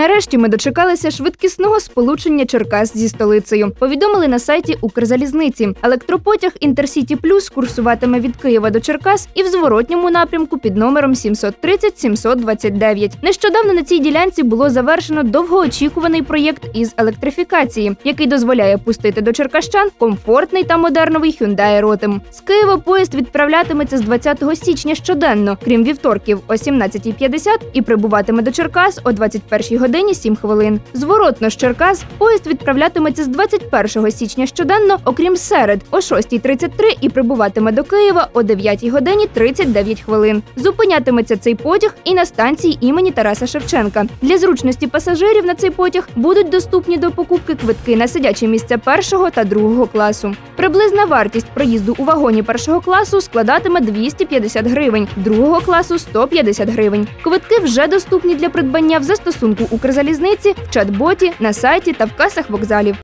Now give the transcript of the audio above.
Нарешті ми дочекалися швидкісного сполучення Черкас зі столицею. Повідомили на сайті Укрзалізниці. Електропотяг «Інтерсіті Плюс» курсуватиме від Києва до Черкас і в зворотньому напрямку під номером 730-729. Нещодавно на цій ділянці було завершено довгоочікуваний проєкт із електрифікації, який дозволяє пустити до черкащан комфортний та модерновий Hyundai Rotem. З Києва поїзд відправлятиметься з 20 січня щоденно, крім вівторків о 17:50 і прибуватиме до Черкас о 21 годині 7 хвилин. Зворотно з Черкас поїзд відправлятиметься з 21 січня щоденно, окрім серед, о 6:33 і прибуватиме до Києва о 9 годині 39 хвилин. Зупинятиметься цей потяг і на станції імені Тараса Шевченка. Для зручності пасажирів на цей потяг будуть доступні до покупки квитки на сидячі місця першого та другого класу. Приблизна вартість проїзду у вагоні першого класу складатиме 250 гривень, другого класу – 150 гривень. Квитки вже доступні для придбання в застосунку Укрзалізниці, в чат-боті, на сайті та в касах вокзалів.